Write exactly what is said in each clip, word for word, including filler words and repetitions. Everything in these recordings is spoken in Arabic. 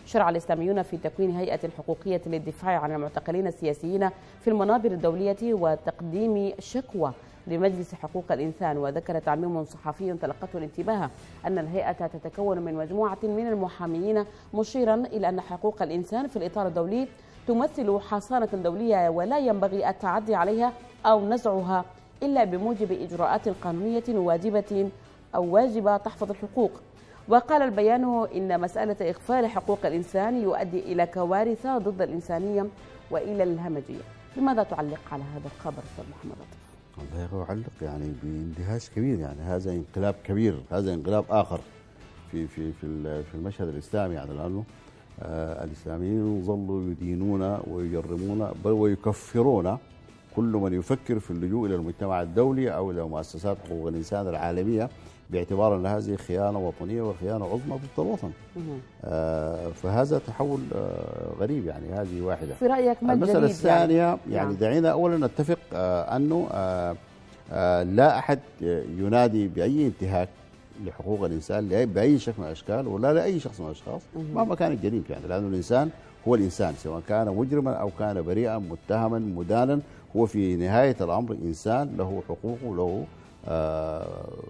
شرع الإسلاميون في تكوين هيئة حقوقية للدفاع عن المعتقلين السياسيين في المنابر الدولية وتقديم شكوى لمجلس حقوق الإنسان. وذكر تعميم صحفي تلقته الانتباه أن الهيئة تتكون من مجموعة من المحامين، مشيرا إلى أن حقوق الإنسان في الإطار الدولي تمثل حصانة دولية ولا ينبغي التعدي عليها أو نزعها إلا بموجب إجراءات قانونية واجبة أو واجبة تحفظ الحقوق. وقال البيان إن مسألة إغفال حقوق الإنسان يؤدي إلى كوارث ضد الإنسانية وإلى الهمجية. لماذا تعلق على هذا الخبر أستاذ محمد لطيف؟ والله أعلق يعني باندهاش كبير، يعني هذا انقلاب كبير، هذا انقلاب آخر في في في في المشهد الإسلامي، يعني لأنه آه الإسلاميين ظلوا يدينون ويجرمون بل ويكفرون كل من يفكر في اللجوء إلى المجتمع الدولي أو إلى مؤسسات حقوق الإنسان العالمية، باعتبار أن هذه خيانة وطنية وخيانة عظمى ضد الوطن. آه فهذا تحول آه غريب، يعني هذه واحدة. في رأيك ما المسألة الثانية يعني, يعني نعم. دعينا أولا نتفق آه أنه آه آه لا أحد ينادي بأي انتهاك لحقوق الإنسان بأي شكل من الأشكال ولا لأي شخص من الأشخاص مهما كان الجريم، يعني لأنه الإنسان هو الإنسان سواء كان مجرما أو كان بريئا متهما مدانا، هو في نهاية الأمر إنسان له حقوق وله آه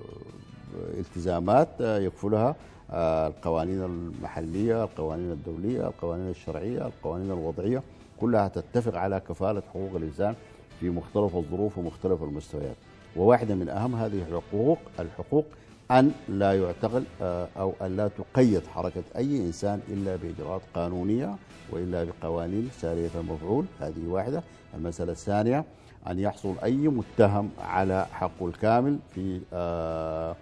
التزامات يكفلها القوانين المحلية، القوانين الدولية، القوانين الشرعية، القوانين الوضعية، كلها تتفق على كفالة حقوق الإنسان في مختلف الظروف ومختلف المستويات. وواحدة من أهم هذه الحقوق الحقوق أن لا يعتقل أو أن لا تقيد حركة أي إنسان إلا بإجراءات قانونية وإلا بقوانين سارية المفعول، هذه واحدة. المسألة الثانية أن يحصل أي متهم على حقه الكامل في آآ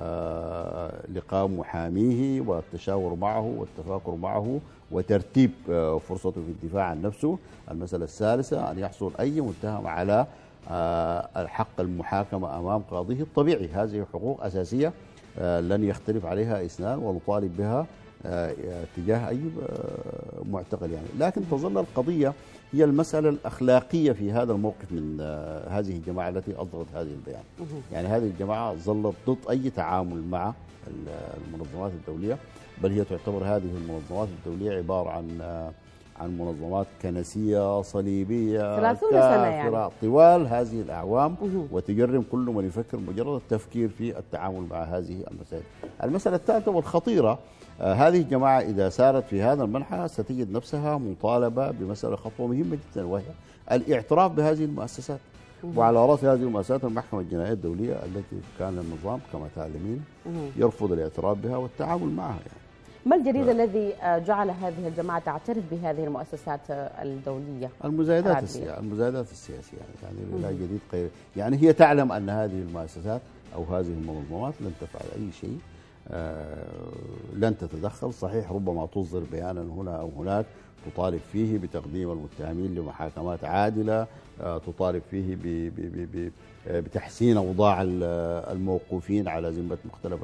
آآ لقاء محاميه والتشاور معه والتفاكر معه وترتيب فرصته في الدفاع عن نفسه. المسألة الثالثة أن يحصل أي متهم على الحق المحاكمة أمام قاضيه الطبيعي. هذه حقوق أساسية لن يختلف عليها اثنان ونطالب بها تجاه أي معتقل، يعني. لكن تظل القضية هي المسألة الأخلاقية في هذا الموقف من هذه الجماعة التي أصدرت هذه البيان. يعني هذه الجماعة ظلت ضد أي تعامل مع المنظمات الدولية، بل هي تعتبر هذه المنظمات الدولية عبارة عن عن منظمات كنسية صليبية ثلاثين سنة يعني طوال هذه الأعوام، وتجرم كل من يفكر مجرد التفكير في التعامل مع هذه المسائل. المسألة الثالثة والخطيرة، آه هذه الجماعة إذا سارت في هذا المنحى ستجد نفسها مطالبة بمسألة خطوة مهمة جدا، وهي الاعتراف بهذه المؤسسات. وعلى رأس هذه المؤسسات المحكمة الجنائية الدولية التي كان النظام كما تعلمين يرفض الاعتراف بها والتعامل معها، يعني. ما الجديد ف... الذي جعل هذه الجماعة تعترف بهذه المؤسسات الدولية؟ المزايدات السياسية، المزايدات السياسية يعني, يعني لا جديد غير، يعني هي تعلم أن هذه المؤسسات أو هذه المنظمات لن تفعل أي شيء، آه لن تتدخل. صحيح ربما تصدر بيانا هنا أو هناك تطالب فيه بتقديم المتهمين لمحاكمات عادلة، آه تطالب فيه ب ب ب ب بتحسين أوضاع الموقوفين على ذمة مختلف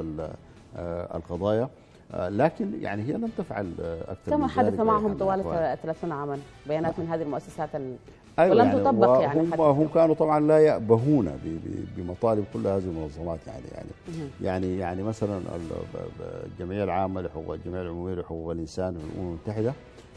آه القضايا، لكن يعني هي لم تفعل أكثر كما من حدث معهم طوال ثلاثين عاما بيانات من هذه المؤسسات ال... أيوة ولم يعني تطبق، يعني هم, هم كانوا طبعا لا يأبهون بمطالب كل هذه المنظمات، يعني يعني يعني يعني مثلا الجمعية العامة لحقوق الجمعية العمومية لحقوق الإنسان في الأمم المتحدة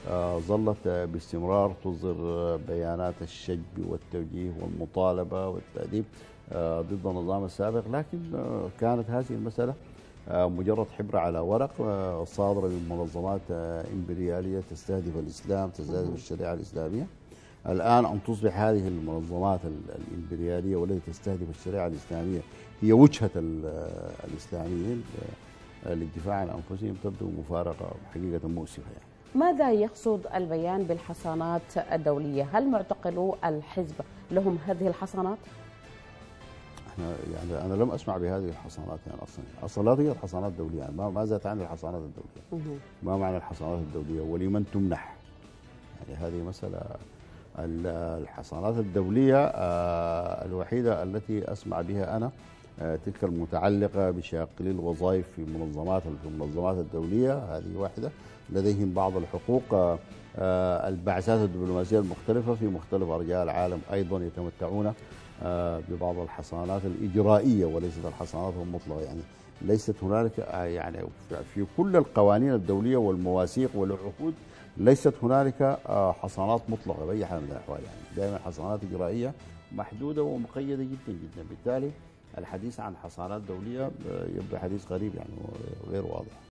ظلت باستمرار تصدر بيانات الشجب والتوجيه والمطالبة والتأديب ضد النظام السابق، لكن كانت هذه المسألة مجرد حبر على ورق صادرة من منظمات إمبريالية تستهدف الإسلام، تستهدف الشريعة الإسلامية. الآن أن تصبح هذه المنظمات الإمبريالية والتي تستهدف الشريعة الإسلامية هي وجهة الإسلاميين للدفاع عن أنفسهم تبدو مفارقة حقيقة مؤسفة، يعني. ماذا يقصد البيان بالحصانات الدولية؟ هل معتقلو الحزب لهم هذه الحصانات؟ يعني أنا لم أسمع بهذه الحصانات، يعني أصلا أصلا لا توجد حصانات دولية، يعني ماذا تعني الحصانات الدولية؟ ما معنى الحصانات الدولية ولمن تمنح؟ يعني هذه مسألة. الحصانات الدولية الوحيدة التي أسمع بها أنا تلك المتعلقة بشاقلي الوظائف في منظمات في المنظمات الدولية، هذه واحدة. لديهم بعض الحقوق. البعثات الدبلوماسية المختلفة في مختلف أرجاء العالم أيضا يتمتعون ببعض الحصانات الإجرائية وليست الحصانات المطلقة، يعني ليست هنالك يعني في كل القوانين الدولية والمواثيق والعقود ليست هنالك حصانات مطلقة بأي حال من الأحوال، يعني دائما حصانات إجرائية محدودة ومقيدة جدا جدا. بالتالي الحديث عن حصانات دولية يبقى حديث غريب يعني وغير واضح.